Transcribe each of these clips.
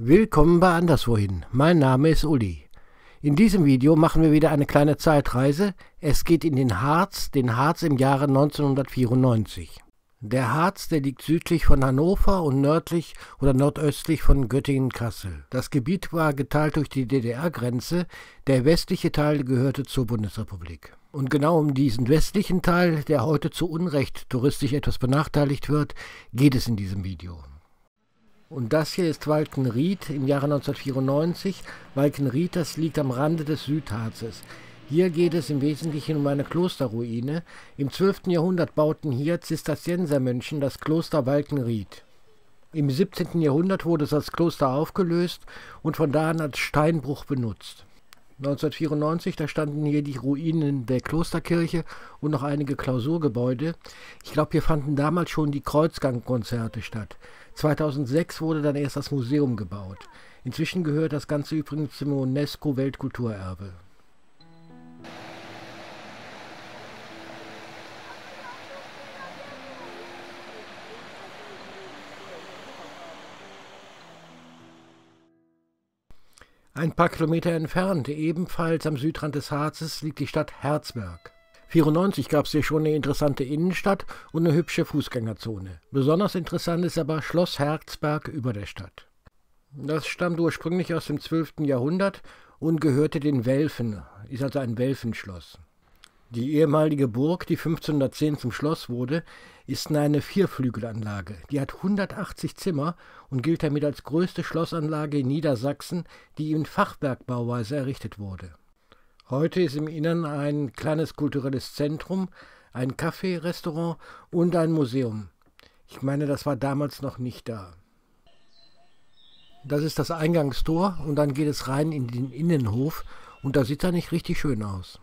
Willkommen bei Anderswohin. Mein Name ist Uli. In diesem Video machen wir wieder eine kleine Zeitreise. Es geht in den Harz im Jahre 1994. Der Harz, der liegt südlich von Hannover und nördlich oder nordöstlich von Göttingen-Kassel. Das Gebiet war geteilt durch die DDR-Grenze. Der westliche Teil gehörte zur Bundesrepublik. Und genau um diesen westlichen Teil, der heute zu Unrecht touristisch etwas benachteiligt wird, geht es in diesem Video. Und das hier ist Walkenried im Jahre 1994. Walkenried, das liegt am Rande des Südharzes. Hier geht es im Wesentlichen um eine Klosterruine. Im 12. Jahrhundert bauten hier Zisterziensermönche das Kloster Walkenried. Im 17. Jahrhundert wurde es als Kloster aufgelöst und von da an als Steinbruch benutzt. 1994, da standen hier die Ruinen der Klosterkirche und noch einige Klausurgebäude. Ich glaube, hier fanden damals schon die Kreuzgangkonzerte statt. 2006 wurde dann erst das Museum gebaut. Inzwischen gehört das Ganze übrigens zum UNESCO-Weltkulturerbe. Ein paar Kilometer entfernt, ebenfalls am Südrand des Harzes, liegt die Stadt Herzberg. 1994 gab es hier schon eine interessante Innenstadt und eine hübsche Fußgängerzone. Besonders interessant ist aber Schloss Herzberg über der Stadt. Das stammt ursprünglich aus dem 12. Jahrhundert und gehörte den Welfen, ist also ein Welfenschloss. Die ehemalige Burg, die 1510 zum Schloss wurde, ist eine Vierflügelanlage. Die hat 180 Zimmer und gilt damit als größte Schlossanlage in Niedersachsen, die in Fachwerkbauweise errichtet wurde. Heute ist im Innern ein kleines kulturelles Zentrum, ein Café, Restaurant und ein Museum. Ich meine, das war damals noch nicht da. Das ist das Eingangstor und dann geht es rein in den Innenhof und da sieht er nicht richtig schön aus.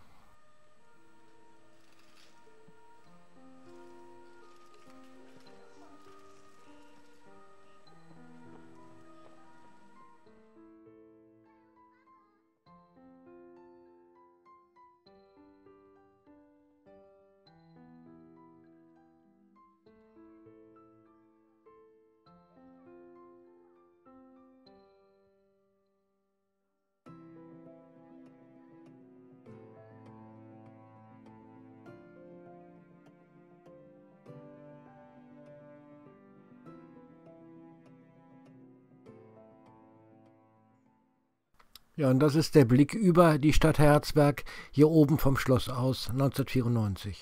Ja, und das ist der Blick über die Stadt Herzberg, hier oben vom Schloss aus, 1994.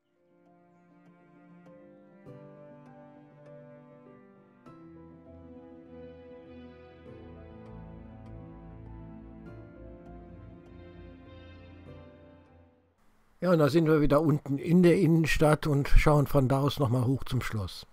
Ja, und da sind wir wieder unten in der Innenstadt und schauen von da aus nochmal hoch zum Schloss.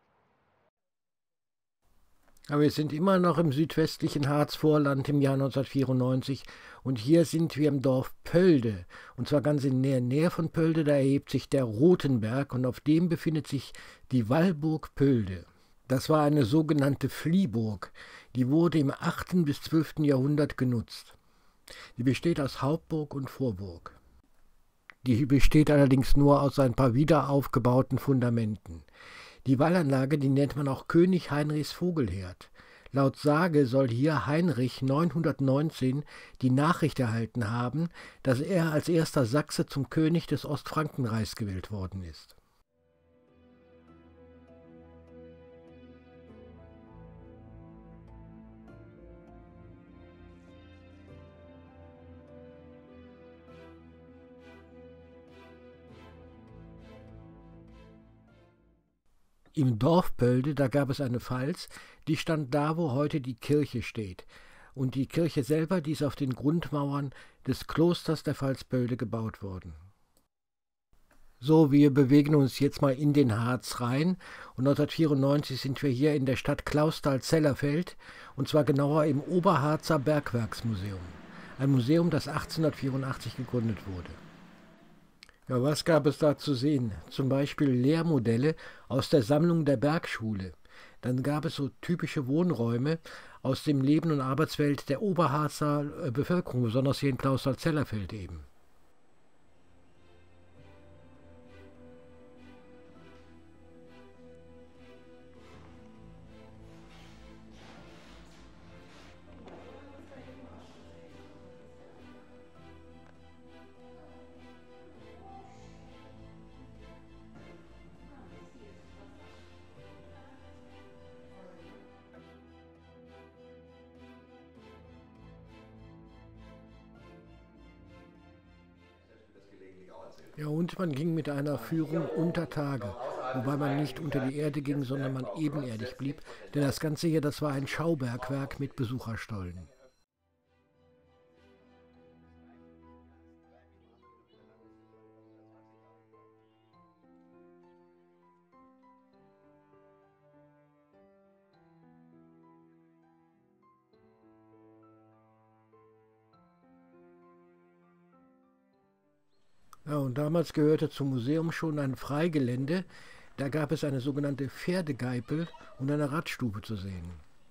Aber wir sind immer noch im südwestlichen Harzvorland im Jahr 1994 und hier sind wir im Dorf Pölde. Und zwar ganz in der Nähe von Pölde, da erhebt sich der Rothenberg und auf dem befindet sich die Wallburg Pölde. Das war eine sogenannte Fliehburg. Die wurde im 8. bis 12. Jahrhundert genutzt. Die besteht aus Hauptburg und Vorburg. Die besteht allerdings nur aus ein paar wiederaufgebauten Fundamenten. Die Wallanlage, die nennt man auch König Heinrichs Vogelherd. Laut Sage soll hier Heinrich 919 die Nachricht erhalten haben, dass er als erster Sachse zum König des Ostfrankenreichs gewählt worden ist. Im Dorf Pölde, da gab es eine Pfalz, die stand da, wo heute die Kirche steht. Und die Kirche selber, die ist auf den Grundmauern des Klosters der Pfalz Pölde gebaut worden. So, wir bewegen uns jetzt mal in den Harz rein und 1994 sind wir hier in der Stadt Clausthal-Zellerfeld und zwar genauer im Oberharzer Bergwerksmuseum. Ein Museum, das 1884 gegründet wurde. Ja, was gab es da zu sehen? Zum Beispiel Lehrmodelle aus der Sammlung der Bergschule. Dann gab es so typische Wohnräume aus dem Leben und Arbeitswelt der Oberharzer Bevölkerung, besonders hier in Clausthal-Zellerfeld eben. Ja, und man ging mit einer Führung unter Tage, wobei man nicht unter die Erde ging, sondern man ebenerdig blieb, denn das Ganze hier, das war ein Schaubergwerk mit Besucherstollen. Ja, und damals gehörte zum Museum schon ein Freigelände. Da gab es eine sogenannte Pferdegeipel und eine Radstube zu sehen.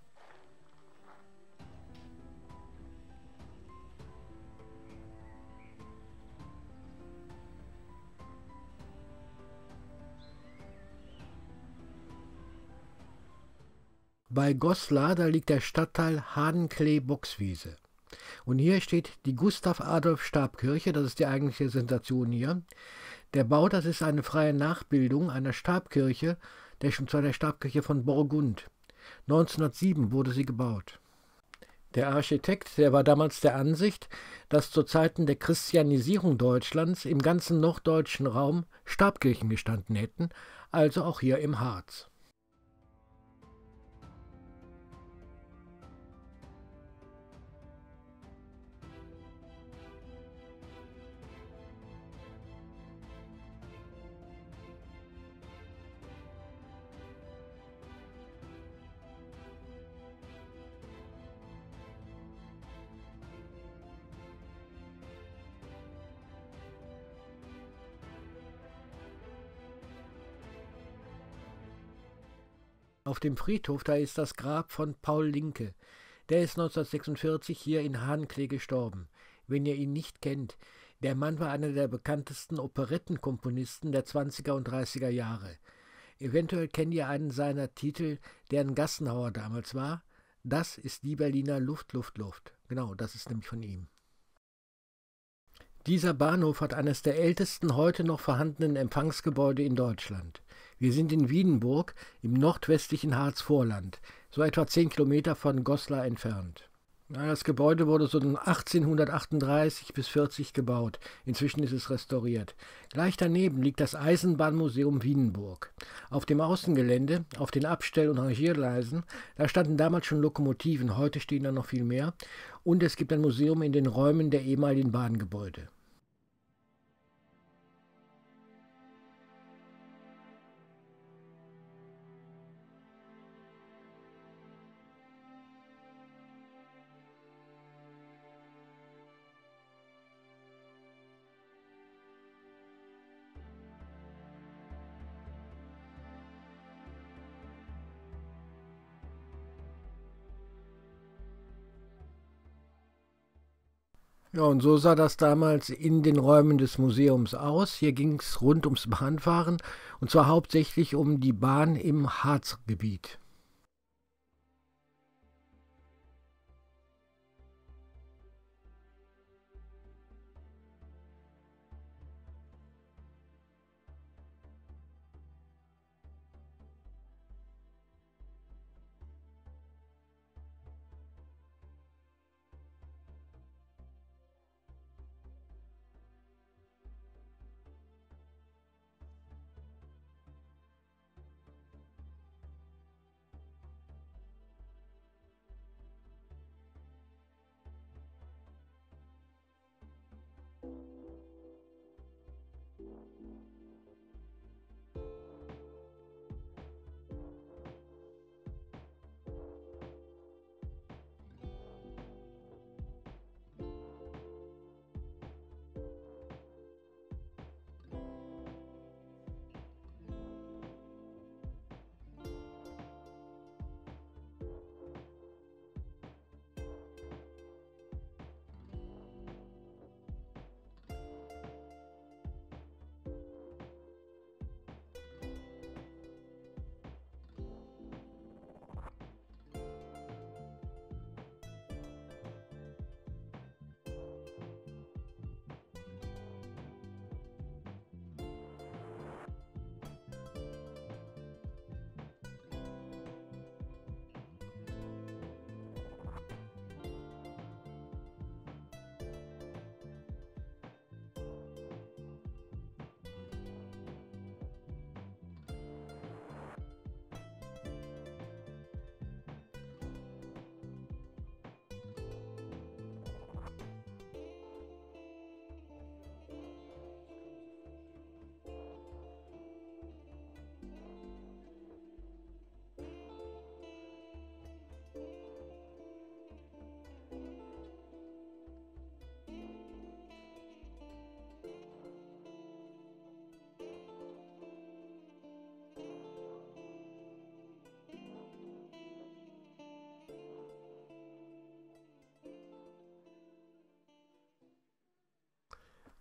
Bei Goslar, da liegt der Stadtteil Hadenklee-Boxwiese. Und hier steht die Gustav-Adolf-Stabkirche, das ist die eigentliche Sensation hier. Der Bau, das ist eine freie Nachbildung einer Stabkirche, der Stabkirche von Borgund. 1907 wurde sie gebaut. Der Architekt, der war damals der Ansicht, dass zu Zeiten der Christianisierung Deutschlands im ganzen norddeutschen Raum Stabkirchen gestanden hätten, also auch hier im Harz. Auf dem Friedhof, da ist das Grab von Paul Linke. Der ist 1946 hier in Hadenklee gestorben. Wenn ihr ihn nicht kennt, der Mann war einer der bekanntesten Operettenkomponisten der 20er und 30er Jahre. Eventuell kennt ihr einen seiner Titel, der ein Gassenhauer damals war. Das ist die Berliner Luft, Luft, Luft. Genau, das ist nämlich von ihm. Dieser Bahnhof hat eines der ältesten heute noch vorhandenen Empfangsgebäude in Deutschland. Wir sind in Wiedenburg im nordwestlichen Harzvorland, so etwa 10 Kilometer von Goslar entfernt. Das Gebäude wurde so 1838 bis 40 gebaut. Inzwischen ist es restauriert. Gleich daneben liegt das Eisenbahnmuseum Wiedenburg. Auf dem Außengelände, auf den Abstell- und Rangiergleisen, da standen damals schon Lokomotiven, heute stehen da noch viel mehr. Und es gibt ein Museum in den Räumen der ehemaligen Bahngebäude. Ja, und so sah das damals in den Räumen des Museums aus. Hier ging es rund ums Bahnfahren, und zwar hauptsächlich um die Bahn im Harzgebiet.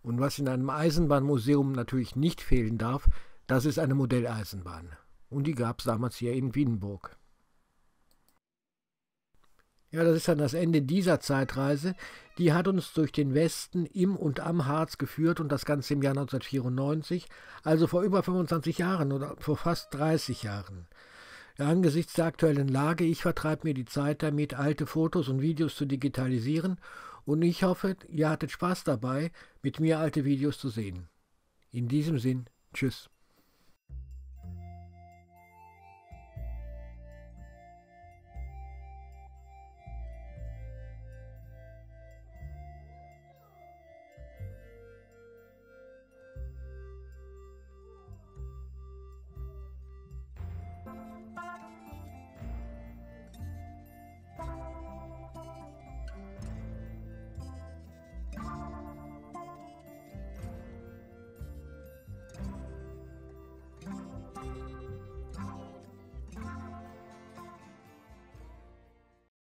Und was in einem Eisenbahnmuseum natürlich nicht fehlen darf, das ist eine Modelleisenbahn. Und die gab es damals hier in Wiedenburg. Ja, das ist dann das Ende dieser Zeitreise. Die hat uns durch den Westen im und am Harz geführt und das Ganze im Jahr 1994, also vor über 25 Jahren oder vor fast 30 Jahren. Ja, angesichts der aktuellen Lage, ich vertreibe mir die Zeit damit, alte Fotos und Videos zu digitalisieren und ich hoffe, ihr hattet Spaß dabei, mit mir alte Videos zu sehen. In diesem Sinn, tschüss.